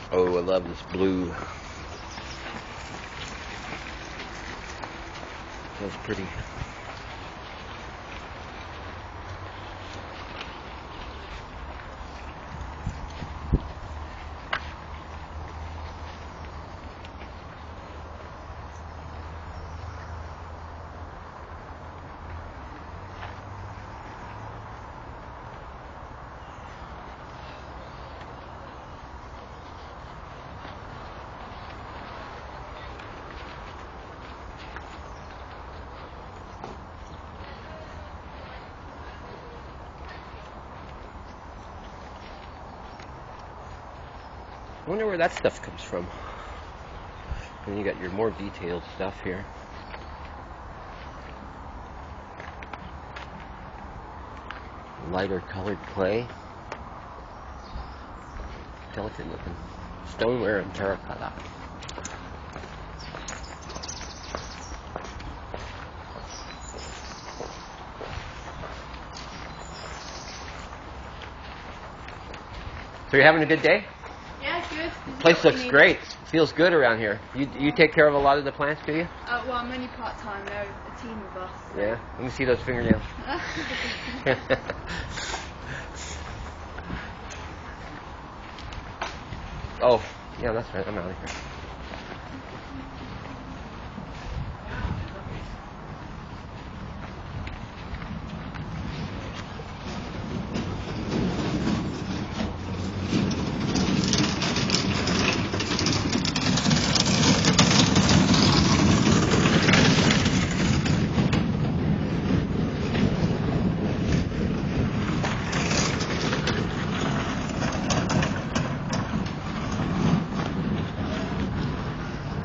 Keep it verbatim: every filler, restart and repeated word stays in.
Oh, I love this blue. Feels pretty. I wonder where that stuff comes from. And you got your more detailed stuff here. Lighter colored clay. Delicate looking. Stoneware and terracotta. So you're having a good day? Yeah, good. The place looks great. Feels good around here. You you take care of a lot of the plants, do you? Uh, well, I'm only part-time. There are a team of us. So. Yeah. Let me see those fingernails. Oh, yeah, that's right. I'm out of here.